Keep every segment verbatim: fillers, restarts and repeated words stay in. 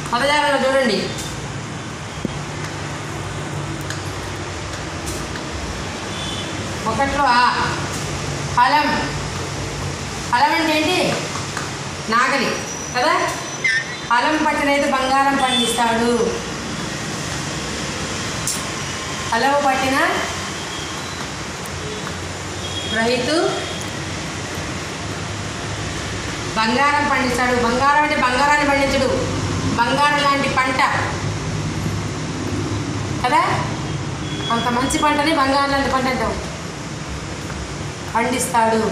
పదజాలంలో చూడండి. ఒకట్లో ఆ హలం. హలం అంటే ఏంటి? నాగలి కదా. హలం పట్టిన రైతు బంగారం పండిస్తాడు. హలము పట్టిన రైతు బంగారం పండిస్తాడు. బంగారం అంటే బంగారాన్ని పండించడు, బంగారం లాంటి పంట కదా. అంత మంచి పంటని బంగారం లాంటి పంట అంటాం. పండిస్తాడు.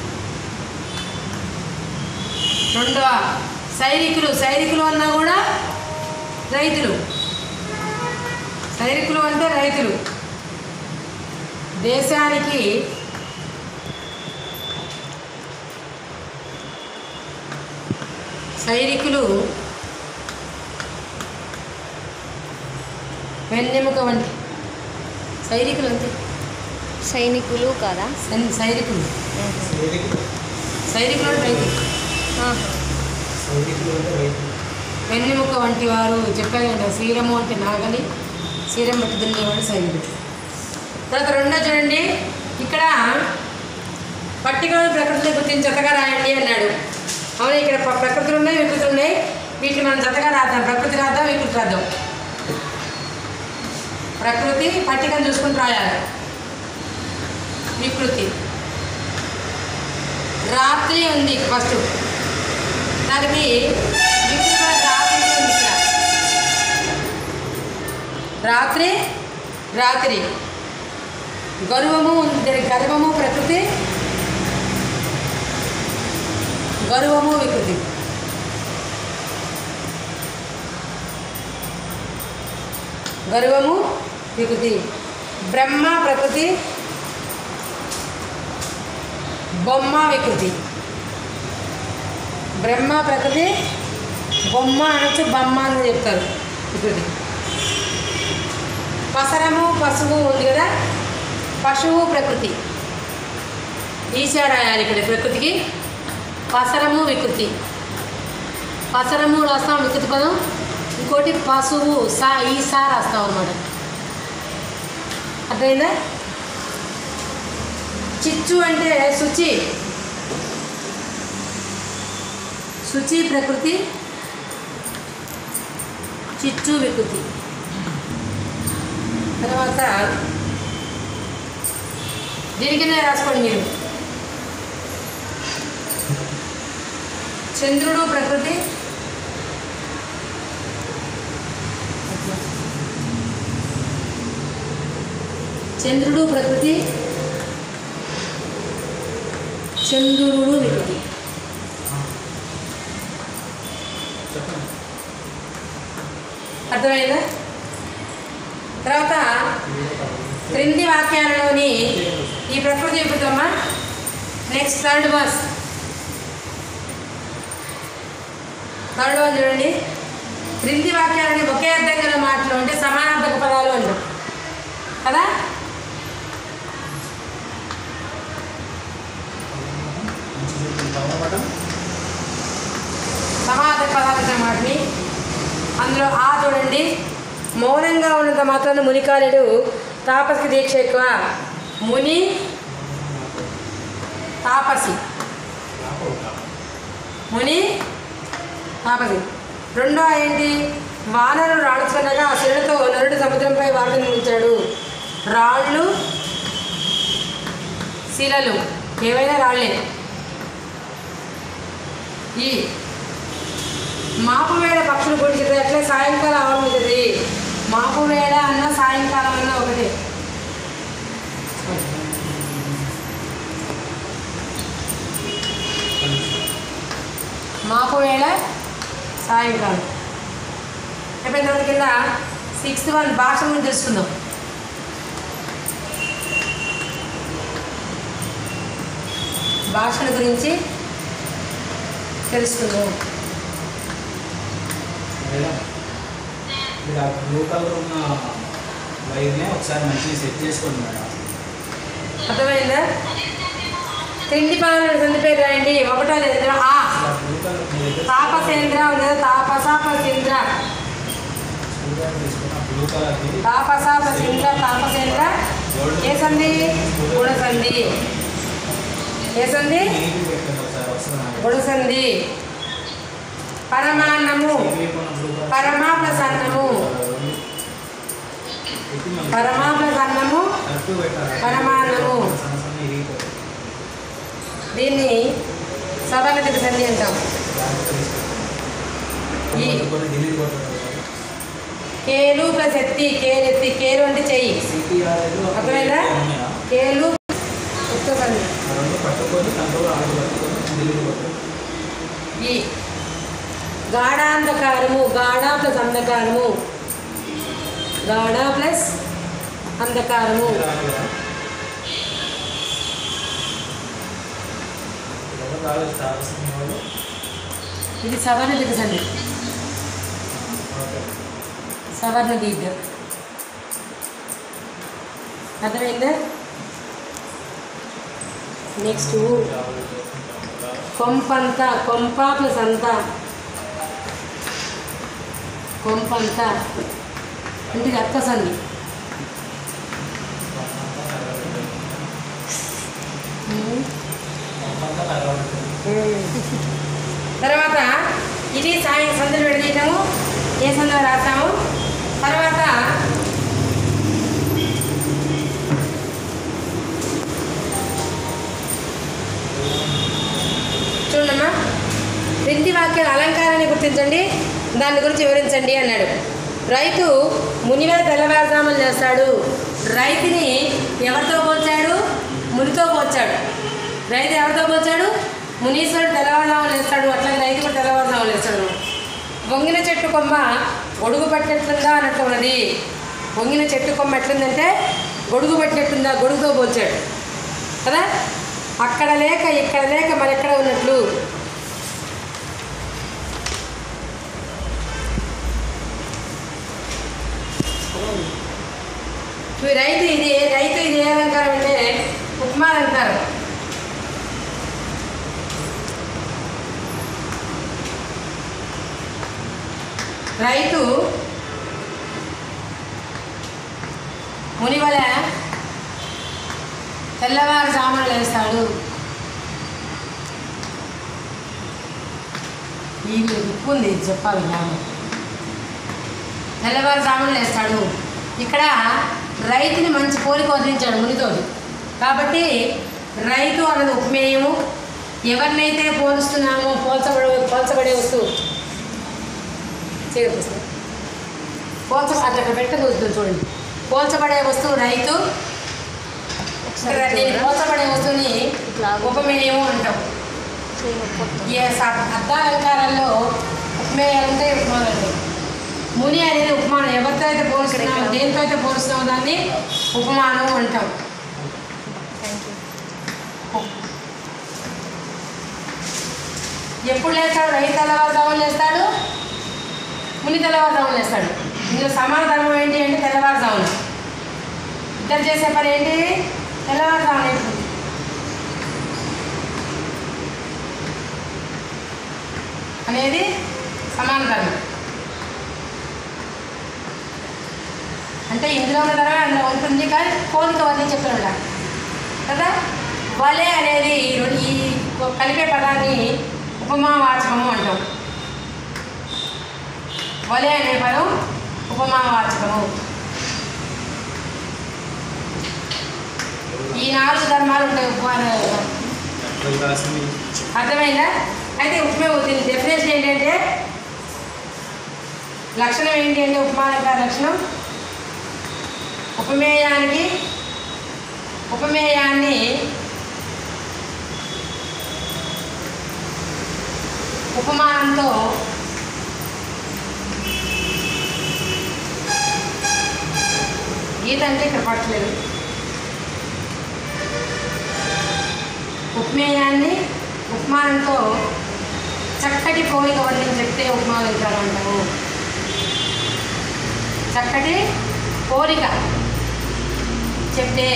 రెండవ సైనికులు. సైనికులు అన్నా కూడా రైతులు. సైనికులు అంటే రైతులు. దేశానికి సైనికులు వెన్నెముక వంటి. సైనికులు అంతే. సైనికులు కదా. సైనికులు సైనికులు అంటే రైతులు. వెన్నెముక వంటి వారు చెప్పారు కదా. శ్రీరము అంటే నాగలి, శ్రీరం బట్టి దున్నేవాడు సైనికుడు. తర్వాత రెండో చూడండి, ఇక్కడ పట్టికలను ప్రకృతిని గుర్తించి జతగా రాయండి అన్నాడు. అవును, ఇక్కడ ప్రకృతులు ఉన్నాయి, వికృతులు ఉన్నాయి. వీటిని మనం జతగా రాద్దాం. ప్రకృతి రాద్దాం, వికృతి రాద్దాం. ప్రకృతి పట్టికను చూసుకుని రాయాలి. వికృతి రాత్రి ఉంది ఫస్ట్. దానికి వికృతి రాత్రి ఉంది. ఇక్కడ రాత్రి రాత్రి గర్వము ఉంది. గర్వము ప్రకృతి, గర్వము వికృతి. గర్వము వికృతి. బ్రహ్మ ప్రకృతి, బొమ్మ వికృతి. బ్రహ్మ ప్రకృతి, బొమ్మ అనొచ్చు, బొమ్మ అని చెప్తారు వికృతి. పసరము పశువు ఉంది కదా. పశువు ప్రకృతి. ఈశా రాయాలి ఇక్కడ ప్రకృతికి. పసరము వికృతి. పసరము రాస్తాం వికృతి పదం. ఇంకోటి పశువు సా ఈసా రాస్తాం అన్నమాట. అర్థమైందా? చిచ్చు అంటే శుచి. శుచి ప్రకృతి, చిచ్చు వికృతి. తర్వాత దీనికినే రాసుకోండి మీరు. చంద్రుడు ప్రకృతి, చంద్రుడు ప్రకృతి, చంద్రుడు వికృతి. అర్థమైందా? తర్వాత క్రింది వాక్యాలలోని ఈ ప్రకృతి వికృతమ్మా. Next third bus. Third one చూడండి. క్రింది వాక్యాలని ఒకే అర్థం గల మాటలు అంటే సమానార్థక పదాలు అంటాం కదా. సమానార్థక పదాలు అనే మాటని అందులో ఆ చూడండి. మౌనంగా ఉన్నంత మాత్రాన మునికాలుడు తాపసికి దీక్ష ఎక్కువ. ముని తాపసి, ముని తాపసి. రెండో ఏంటి? వానరు రాడుచున్నగా ఆ శిలతో నరుడు సముద్రంపై వారధిని ఉంచాడు. రాళ్ళు శిలలు ఏవైనా రాళ్ళే. ఈ మాపువేళ పక్షులు పొడిచితే అట్లే సాయంకాలం ఆరంభించది. మాపువేళ అన్న సాయంకాలం అన్న ఒకటే. మాపువేళ సాయంకాలం అయిపోయిన తర్వాత కింద సిక్స్త్ వన్ భాష గురించి తెలుసుకుందాం. భాషల గురించి తెలుసుకుందాం. మీరు ఆ బ్లూ కలర్ ఉన్న వైర్నే ఒకసారి మంచిగా సెట్ చేసుకోండి మేడం. అర్థమైందా? తిండి పదాలు సంధి పేరు రాయండి. ఒకటో లేదు. ఆ తాపసేంద్ర ఉంది కదా. తాపసాపసేంద్ర భూకాలకి తాపస ప్లస్ ఇంద్ర తాపసేంద్ర ఏ సంధి గుణ సంధి ఏ సంధి నీటి పెట్టండి ఒకసారి వస్తున్నాను గుణ సంధి పరమాన్నము పరమా ప్లస్ అన్నము పరమా ప్లస్ అన్నము పరమాన్నము దీన్ని సవర్ణదిక సంధి అంటాం. ఈ కేలు ప్లస్ ఎత్తి కేలు ఎత్తి కేలు అంటే చెయ్యి అర్థమైందా కేలు ఉత్త సంధి. ఈ గాఢాంధకారము గాఢ ప్లస్ అంధకారము గాఢ ప్లస్ అంధకారము ఇది సవర్ణ దిగ సంధి సవర్ణ దీర్ఘ అర్థమైందా. నెక్స్ట్ కొంపంత కొంప ప్లస్ అంత కొంపంత అంటే అర్థ సంధి. తర్వాత ఇది సాయం సందులు విడదీయటము ఏ సందులో రాసాము. తర్వాత చూడమ్మా క్రింది వాక్యాల అలంకారాన్ని గుర్తించండి దాని గురించి వివరించండి అన్నాడు. రైతు మునివేళ తెల్లవారుజాములు చేస్తాడు. రైతుని ఎవరితో పోల్చాడు? మునితో పోల్చాడు. రైతు ఎవరితో పోల్చాడు? మునీశ్వరుడు తెల్లవారుజాములు వేస్తాడు, అట్లాగే రైతు కూడా తెల్లవారుజాములు వేస్తాడు. వంగిన చెట్టు కొమ్మ గొడుగు పట్టినట్లుందా అన్నట్టు ఉన్నది. వంగిన చెట్టు కొమ్మ ఎట్లుందంటే గొడుగు పట్టినట్టుందా, గొడుగుతో పోల్చాడు కదా. అక్కడ లేక ఇక్కడ లేక మరెక్కడ ఉన్నట్లు. రైతు ఇది రైతు ఇది ఏ అలంకారం అంటే ఉపమాలంకారం. రైతు మునివల తెల్లవారుజామున లేస్తాడు. ఈ ఉప్పు ఉంది చెప్పాలి నాన్న. తెల్లవారుజామున లేస్తాడు. ఇక్కడ రైతుని మంచి పోలిక వదిలించాడు మునితో. కాబట్టి రైతు అన్నది ఉపమేయము. ఎవరినైతే పోలుస్తున్నామో పోల్చబడే పోల్చబడే వస్తువు చేరుస్తుంది. పోల్చ అట్లా అక్కడ పెట్టగలుగుతుంది చూడండి. పోల్చబడే వస్తువు రైతు. దీన్ని పోల్చబడే వస్తువుని ఉపమేయము అంటాం. ఈ అర్థాలంకారాల్లో ఉపమేయాలు ఉంటాయి, ఉపమానాలు ఉంటాయి. ముని అనేది ఉపమానం. ఎవరితో అయితే పోలుస్తున్నామో దేనితో అయితే పోలుస్తున్నామో దాన్ని ఉపమానం అంటాం. ఎప్పుడు లేస్తాడు? రైతు తెల్లవారుజామున లేస్తాడు, ముని తెల్లవారుజామున లేస్తాడు. ఇందులో సమాధానం ఏంటి అంటే తెల్లవారుజామున. ఇద్దరు చేసే పని ఏంటి? తెల్లవారుజామున అనేది సమాధానం. అంటే ఇందులో ఉన్న ధర అందులో ఉంటుంది కానీ పోలిక వల్లి చెప్పిన కదా. వలే అనేది ఈ కలిపే పదాన్ని ఉపమావాచకము అంటాం. వలే అనే పదం ఉపమావాచకము. ఈ నాలుగు ధర్మాలు ఉంటాయి ఉపమానాలు. అర్థమైందా? అయితే ఉపమే దీని డెఫినేషన్ ఏంటంటే లక్షణం ఏంటి అంటే ఉపమాన లక్షణం ఉపమేయానికి ఉపమేయాన్ని ఉపమానంతో గీత అంటే ఇక్కడ పట్టలేదు. ఉపమేయాన్ని ఉపమానంతో చక్కటి పోలిక వర్ణించి చెప్తే ఉపమాలంకారం అంటాము. చక్కటి పోలిక చెప్తే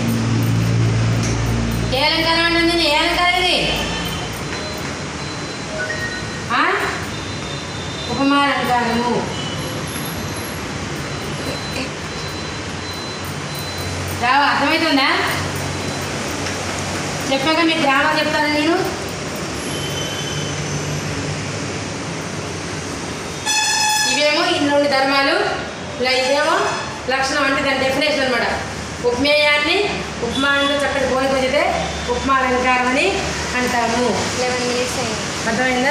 ఏ అలంకారం అంటుంది? ఏ అలంకారం ఇది? ఉపమాలంకారము. రావా అర్థమవుతుందా? చెప్పాక మీకు గ్రామర్ చెప్తాను నేను. ఇవేమో ఇందులోని ధర్మాలు, ఇలా ఇదేమో లక్షణం అంటే దాని డెఫినేషన్ అనమాట. ఉపమేయాన్ని ఉపమానంతో చక్కటి పోలిపోతే ఉపమా అలంకారం అని అంటాము. లెవెన్ మినిట్స్ అయింది. అర్థమైందా?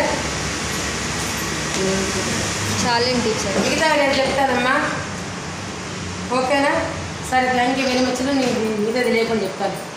చాలేం టీచర్. మిగతా నేను చెప్తానమ్మా, ఓకేనా? సరే, థ్యాంక్ యూ వెరీ మచ్. నేను మిగతాది లేకుండా చెప్తాను.